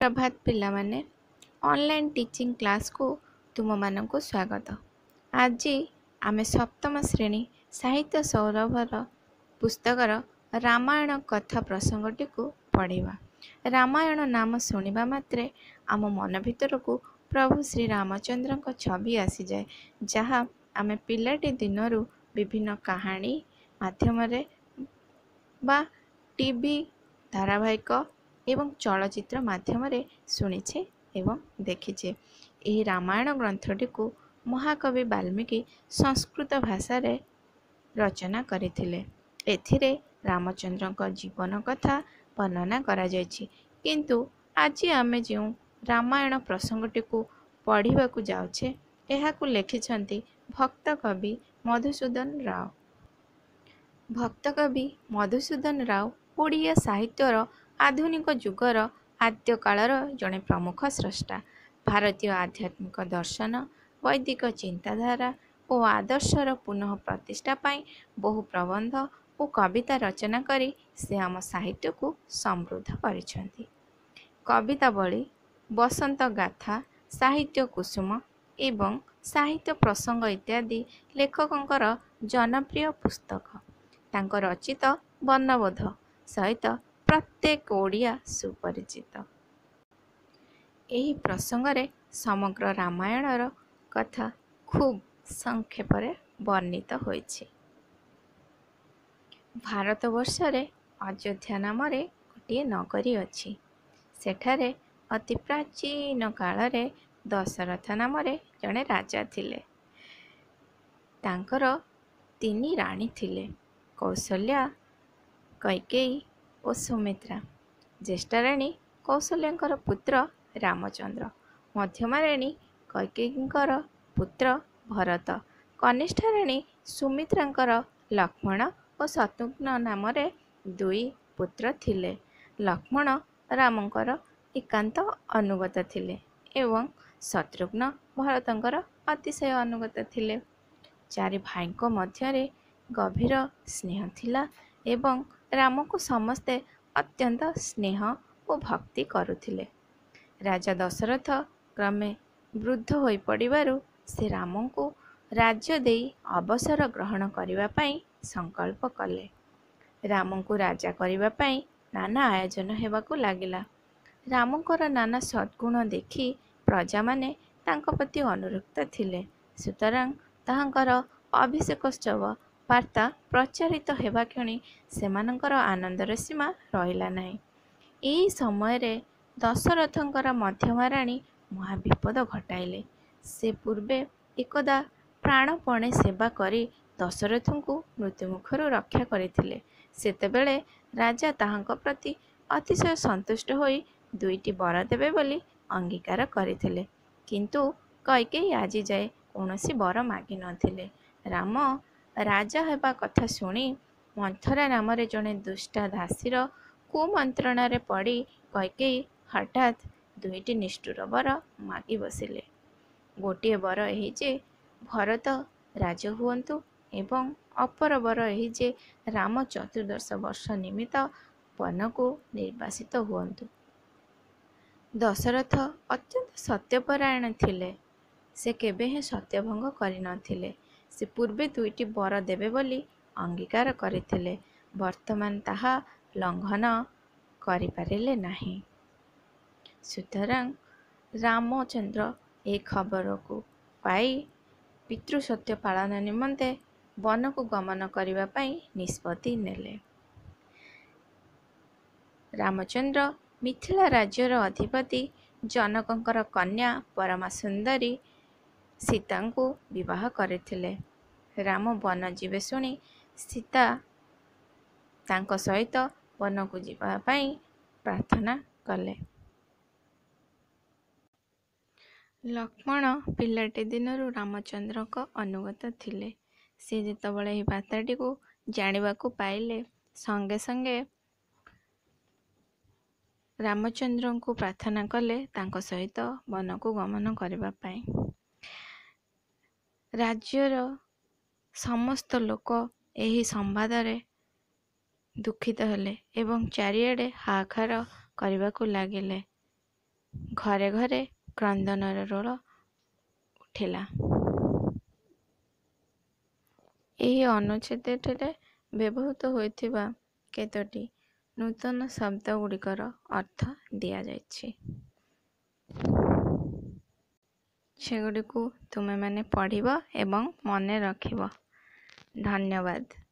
प्रभात पिलामाने online teaching class को तुम मानक स्वागत। आज आम सप्तम श्रेणी साहित्य सौरभर पुस्तकर रामायण कथा प्रसंगटी को पढ़ा। रामायण नाम शुणा मात्रे आम मन भीतर को प्रभु श्री रामचंद्र छवि आसी जाए, जहाँ आम पिलाटी दिनरू विभिन्न कहानी माध्यम बा टीवी धारावाहिक एवं चलचित्र माध्यम शुणीचे एवं देखीचे। यही रामायण ग्रंथटी को महाकवि वाल्मीकि संस्कृत भाषा रे रचना करथिले। एथिरे रामचंद्र जीवन कथा वर्णना करा जायछि, किंतु आज आमे जो रामायण प्रसंगटी को पढ़ा जाउछे एहाकु लेखिछंती भक्त कवि मधुसूदन राव। भक्त कवि मधुसूदन राव ओडिया साहित्यर आधुनिक जुगर आद्य कालर जड़े प्रमुख स्रष्टा। भारतीय आध्यात्मिक दर्शन, वैदिक चिंताधारा और आदर्शर पुनः प्रतिष्ठा पाई बहु प्रबंध और कविता रचना करी से आम साहित्य को समृद्ध करिसेंती। कवितावली, बसंत गाथा, साहित्य कुसुम एवं साहित्य प्रसंग इत्यादि लेखकंकर जनप्रिय पुस्तक। तांको रचित वर्णबोध सहित प्रत्येक ओडिया सुपरिचित। एही प्रसंगरे समग्र रामायणर कथा खूब संक्षेपरे वर्णित होइछि। भारतवर्षरे अयोध्या नामरे गोटे नगरी अछि। सेठारे अति प्राचीन कालरे दशरथ नामरे जड़े राजा थिले। तांकर तीनी राणी थिले, कौशल्या, कैकेयी और सुमित्रा। ज्येष्ठा राणी कौशल्यांकर पुत्र रामचंद्र, मध्यमा राणी कैकेयींकर पुत्र भरत, कनिष्ठा राणी सुमित्रांकर लक्ष्मण और शत्रुघ्न नामरे दुई पुत्र थिले। लक्ष्मण रामंकर एकांत अनुगत थिले एवं शत्रुघ्न भरतंकर अतिशय अनुगत थिले। चारि भाईଙ୍କ ମଧ୍ୟରେ गभीर स्नेह थिला एवं राम को समस्ते अत्यंत स्नेह और भक्ति करुथिले। राजा दशरथ क्रमे वृद्ध होई पड़िबारु से राम को राज्य देई अवसर ग्रहण करिबा पई संकल्प कले। राम को राजा करिबा पई नाना आयोजन हेबाकु लागिला। रामंकर नाना सद्गुण देखि प्रजा माने तांको प्रति अनुरक्त थिले। सुतरां ताहांकर अभिषेकोत्सव वार्ता प्रचारित हेबा क्षणी सेमानंकर आनंदर सीमा रहिला नाही। एही समय रे दशरथंकर मध्यमा राणी महाविपद घटाइले। से पूर्वे एकदा प्राणपणे सेवा करी दशरथंकु मृत्युमुखर रक्षा करथिले। सेतेबेले राजा ताहांक प्रति अतिशय संतुष्ट होई दुईटी वर देबे बोली अंगीकार करथिले, किंतु कैकेयी आजि जाए कौनसी वर मागी नथिले। राम राजा हेबा कथा शुणी मंथरा नाम जड़े दुष्टा दासीर कुमंत्रणा पड़ी कैकेयी हठात दुईटी निष्ठुर वर मागी बसिले। गोटे वर एही जे भरत राज हुअन्तु एवं अपर वर एही जे राम चतुर्दश वर्ष निमित्त वन को निर्वासित हुअन्तु। दशरथ अत्यंत सत्यपरायण थिले। से केबे हे सत्यभंग करि नथिले। से पूर्वे दुईटी वर देबे बोली अंगीकार करथिले, वर्तमान ताहा लंघन करिपारिले नाही। सुतरां रामचंद्र ए खबर को पाई पितृसत्य पालन निमंते वन को गमन करिबा पई निष्पत्ति नेले। रामचंद्र मिथिला राज्यर अधिपति जनकंकर कन्या परमा सुंदरी सीता को विवाह करथिले। राम वन जीवे शुणी सीता तांको सहित वन को जीवा पाई प्रार्थना कले। लक्ष्मण पिलाटे दिनरु रामचंद्र को अनुगत थिले। से जेतबेले एही बार्ताटी को जानिबा को पाइले संगे संगे रामचंद्र को प्रार्थना कले तांको सहित वन को गमन करबा पाई। राज्यर समस्त लोक एही संवाद रे दुखित हेले एवं चारिआडे हाहाकार करबाकू लागिले। ଘରେ ଘରେ କ୍ରନ୍ଦନର ରୋଳ ଉଠିଲା। ଏହି ଅନୁଚ୍ଛେଦଟିରେ ବ୍ୟବହୃତ ହୋଇଥିବା କେତୋଟି ନୂତନ ଶବ୍ଦ ଗୁଡ଼ିକର ଅର୍ଥ ଦିଆଯାଇଛି। ସେଗୁଡ଼ିକୁ ତୁମେମାନେ ପଢ଼ିବ ଏବଂ ମନେ ରଖିବ। ଧନ୍ୟବାଦ।